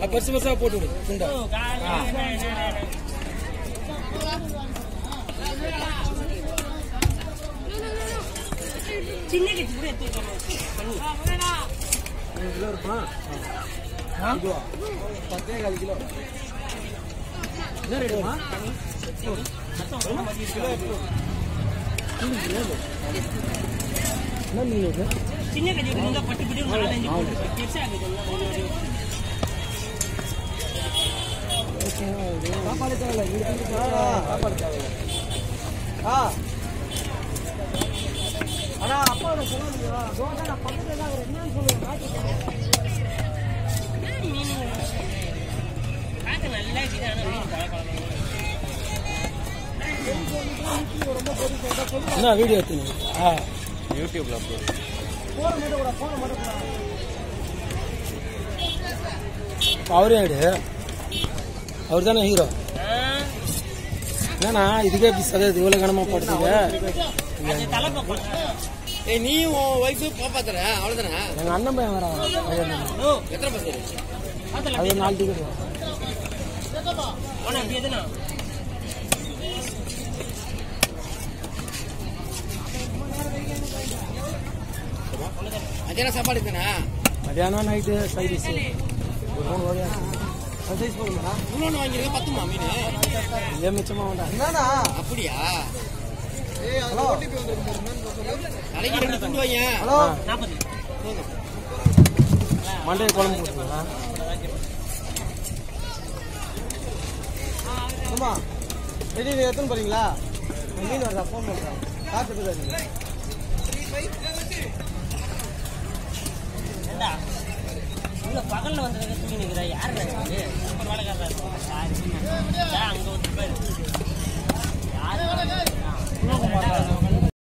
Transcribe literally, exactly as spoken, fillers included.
பெருசு பெருசா போட்டு விடு துண்டா. சின்ன கட்சி கூட எடுத்து கிலோ இருக்குமா? பத்தே கால் கிலோ. என்ன ரேட்டுமா? சின்ன கட்சி பட்டு பிடி சாப்பாடு தேவை. சாப்பாடு தேவை. ஆ ஆனா அப்பாவோட சொல்லுங்க பக்கத்துல தான் என்னன்னு சொல்லுவேன். என்ன வீடியோ எடுத்துங்க? யூடியூப்ல அவரே ஆயிடு. அவர் தானே ஹீரோ. என்னண்ணா இதுக்கே சதவீதம் இவ்வளவு கனமா போடுறீங்க? நீயும் ஒய்ஃபு பாப்பாத்துற அவ்வளவுதானே? எங்க அண்ணன் பையன் வர எத்தனை பசங்க? அது நாலு டிக்கெட். மத்தியானம் சாப்பாடு தானே? மத்தியானம் நைட்டு சைடிஸ் ஒரு மூணு வகையா சைஸ் போடுங்களா? இன்னொன்று வாங்கிருக்க பத்துமா மீன்? ஏன் மிச்சமா வேண்டாம். என்னண்ணா அப்படியா? நாளைக்கு ரெண்டு துண்டு வாங்க. ஹலோ மண்டே குழம்பு போட்டுருங்களா? ஆமா ரெடி எத்தனை போறீங்களா? மீன் வருதா? ஃபோன் பண்ணுறேன். காத்துட்டு பகல்ல வந்து தூங்கி நிற்கிறா யாரு?